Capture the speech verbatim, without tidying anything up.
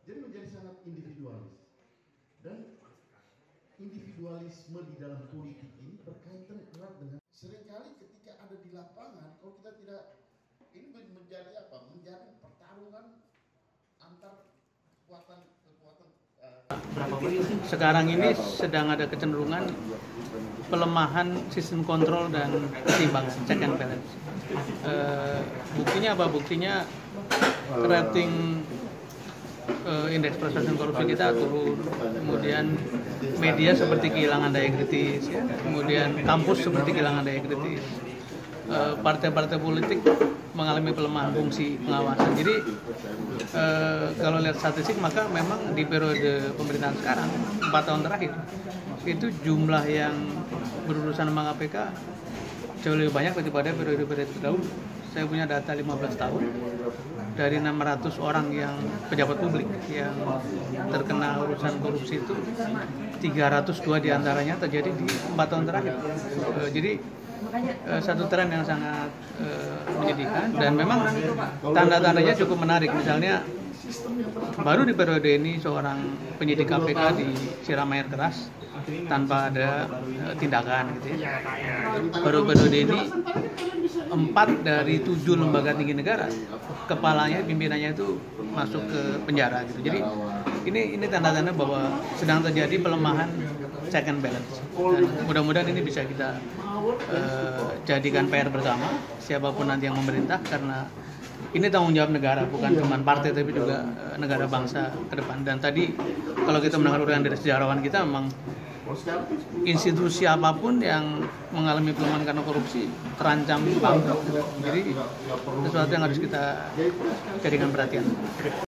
Jadi menjadi sangat individualis. Dan individualisme di dalam politik ini berkaitan erat dengan seringkali ketika ada di lapangan, kalau kita tidak, ini menjadi apa? Menjadi pertarungan antar kekuatan kekuatan. Sekarang ini sedang ada kecenderungan pelemahan sistem kontrol dan keseimbangan, check and balance. E, buktinya apa? Buktinya rating e, indeks persepsi korupsi kita turun, kemudian media seperti kehilangan daya kritis, ya. Kemudian kampus seperti kehilangan daya kritis. E, partai-partai politik mengalami pelemahan fungsi pengawasan. Jadi e, kalau lihat statistik maka memang di periode pemerintahan sekarang empat tahun terakhir itu jumlah yang berurusan sama K P K jauh lebih banyak daripada periode-periode terdahulu. Saya punya data lima belas tahun dari enam ratus orang yang pejabat publik yang terkena urusan korupsi itu tiga ratus dua diantaranya terjadi di empat tahun terakhir. E, jadi e, satu tren yang sangat e, menyedihkan dan memang tanda-tandanya cukup menarik. Misalnya baru di periode ini seorang penyidik K P K disiram air keras tanpa ada uh, tindakan gitu ya. Baru periode ini empat dari tujuh lembaga tinggi negara kepalanya, pimpinannya itu masuk ke penjara gitu. Jadi ini ini tanda-tanda bahwa sedang terjadi pelemahan check and balance. Dan mudah-mudahan ini bisa kita uh, jadikan P R bersama siapapun nanti yang memerintah, karena ini tanggung jawab negara, bukan cuma partai tapi juga uh, negara bangsa ke depan. Dan tadi kalau kita mendengar uraian dari sejarawan kita, memang institusi apapun yang mengalami pelemahan karena korupsi terancam bangkrut. Jadi sesuatu yang harus kita jadikan perhatian.